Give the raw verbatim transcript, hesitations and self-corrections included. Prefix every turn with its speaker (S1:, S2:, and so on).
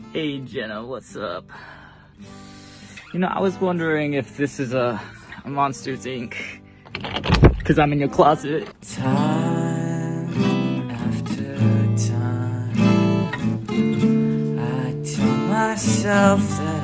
S1: Hey Jenna, what's up? You know, I was wondering if this is a, a Monsters Incorporated. Cause I'm in your closet.
S2: Time after time, I tell myself that